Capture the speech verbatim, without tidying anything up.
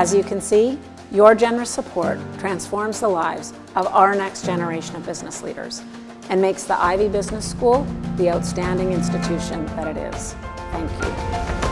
As you can see, your generous support transforms the lives of our next generation of business leaders and makes the Ivey Business School the outstanding institution that it is. Thank you.